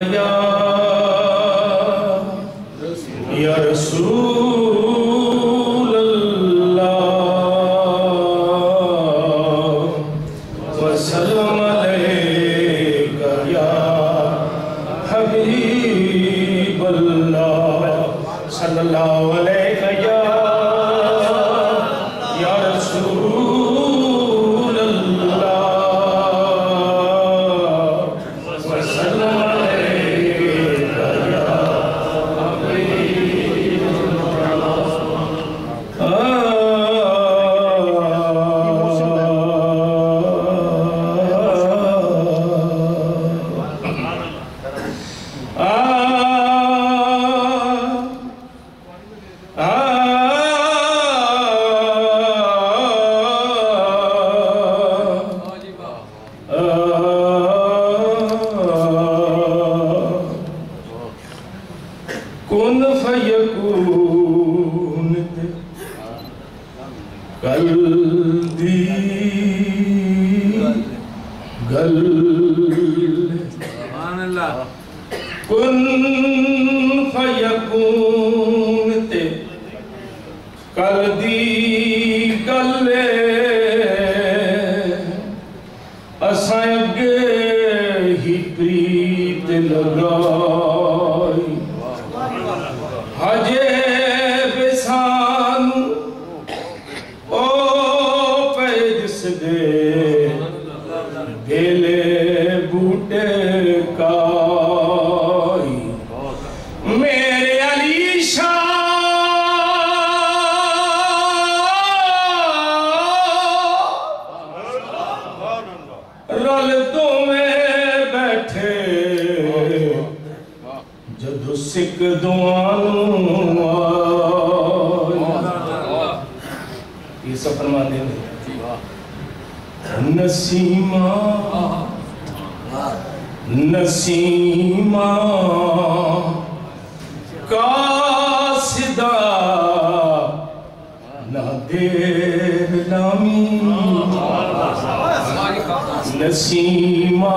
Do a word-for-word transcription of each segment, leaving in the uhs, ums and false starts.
یا رسول اللہ وسلم علیکہ یا حبیب اللہ صلی اللہ علیہ یا یا رسول اللہ وسلم کن فیکون گل دی گل کن فیکون تے کل دی گل اساں اگے ہی پریت لگائی حجے بسان او پیجس دے بیلے بوٹے کائی میرے علی شاہ رل تو میں بیٹھے جدو سکھ دعانوں یہ سب فرما دیں گے نسیمہ نسیمہ قاصدہ نہ دیر لامی نسیمہ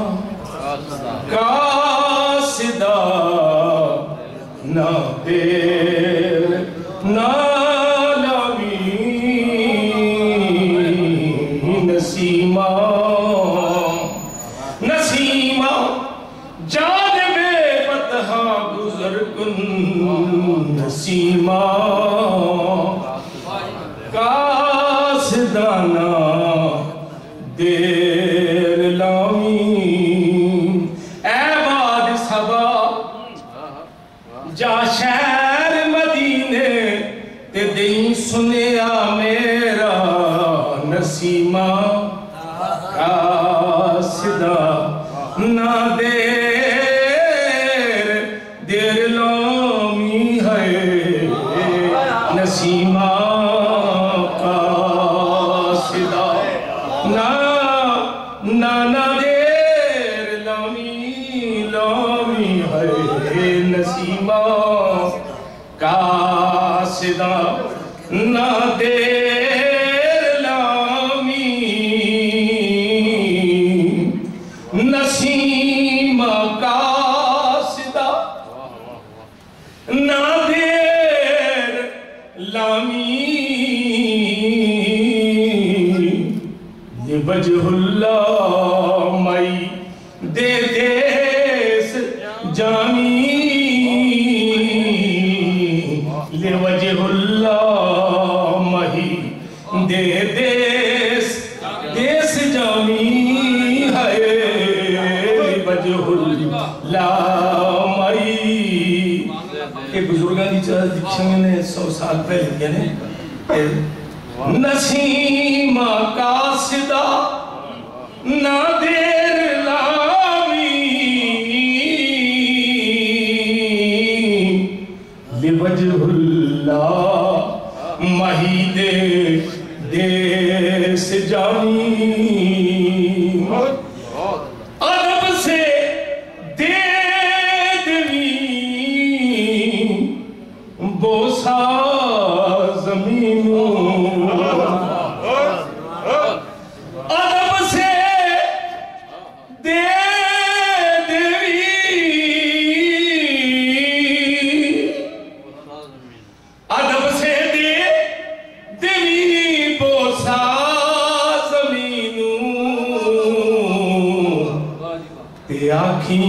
قاصدہ نہ دیر نہ لامی نسیمہ نسیمہ جانب بطحا گزر کن نسیمہ قاصدانہ دیر لامی اے باد صبا جا شہر مدینے تے دیں سنیا میرا نسیمہ قاصدہ نہ دیر دیر لامی ہے نسیمہ قاصدہ نہ نہ نہ دیر لامی لامی ہے نسیمہ قاصدہ نہ دیر لامی نسیمہ قاصدہ نہ دیر لامی لوجہ اللہ مائی دے دیس جامی لوجہ اللہ مائی دے دیس دیس جامی ہے لوجہ اللہ مائی ایک بزرگاں دی چاہ دکھیں نے سو سال پہلے کہنے نسیمہ قاصدہ نہ دیر لامی لوجہ اللہ مہی دے دیس جانی عرب سے دے دوی بوسا زمینوں عرب سے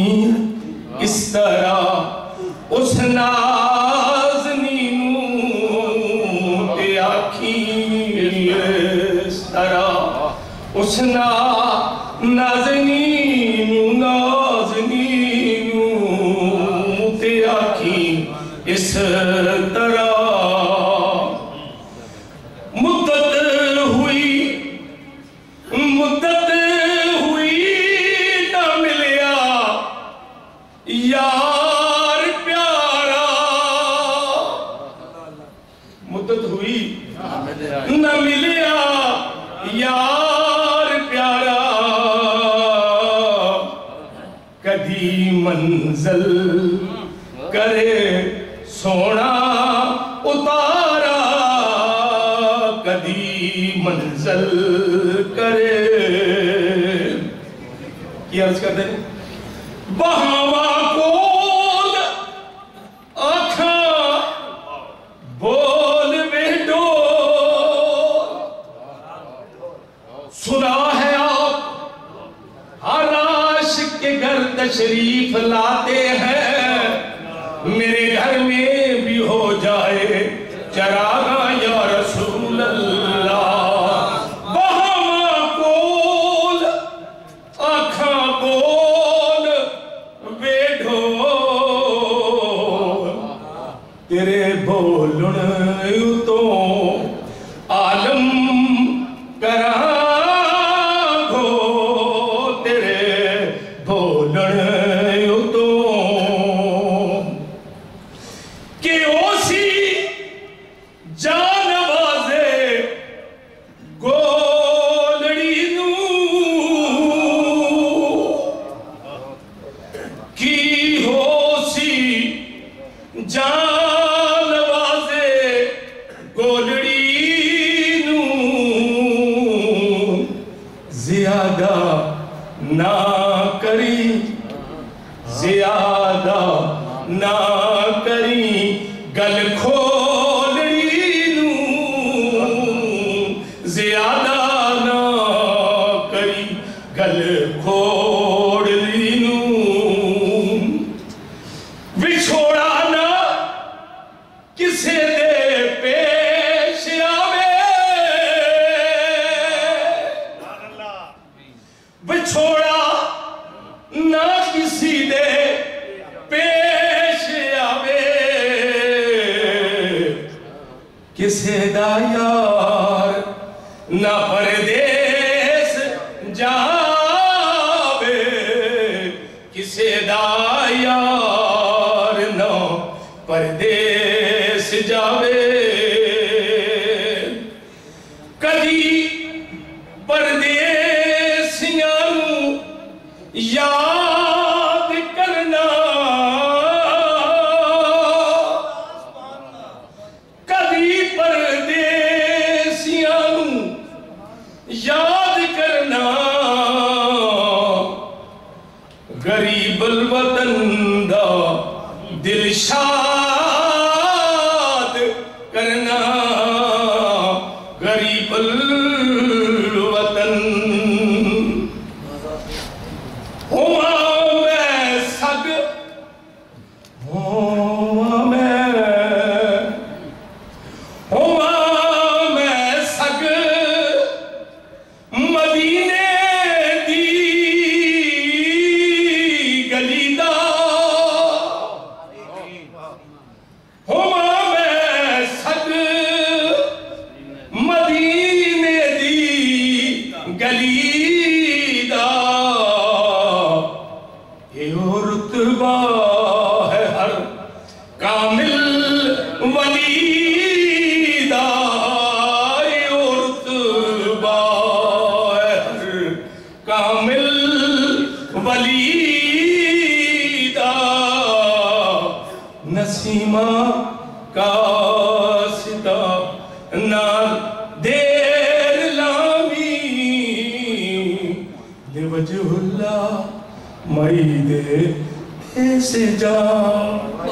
اس طرح اس نازنی نوں تے آکھی اس طرح اس نازنی نوں نازنی نوں تے آکھی اس طرح مدت ہوئی مدت ہوئی نہ ملیا یار پیارا مدت ہوئی نہ ملیا یار پیارا کدی منزل کرے سونا اتارا کدی منزل کرے کی عرض کرتے ہیں بہاوا کول آکھاں بول بیٹو سنا ہے آپ ہر عاشق کے گھر تشریف لاتے ہیں میرے گھر میں بھی ہو جائے چراغا یا رسول اللہ بہاوا کول آکھاں بول بیٹھو تیرے بولن تو عالم کراں گو تیرے بولن تو کہ اوسی جان بازے گولڑی نوں کی ہو سی جان بازے گولڑی نوں زیادہ نہ کری زیادہ نہ کری گل کھولڑی نوں زیادہ نہ کری گل کھولڑی نوں بچھوڑا نہ کسے دے پیش آوے بچھوڑا نہ کسی دے پیش آوے کسے دا یار نہ پردیس جاوے کسے دا یار نہ پردیس جاوے کدی پردیسیاں نوں یاد کرنا کدی پردیسیاں نوں یاد کرنا غریب الوطن دا دل شاد کرنا غریب الوطن ہوا میں سگ ہوا میں ہوا میں سگ مدینے دی گلی دا ہوا میں سگ مدینے دی گلی دا یہ رتبہ ہے ہر کامل ولی دا یہ رتبہ ہے ہر کامل ولی دا نسیمہ کاسدہ نال دیر لامی لوجہ اللہ مئی دے ایسے جان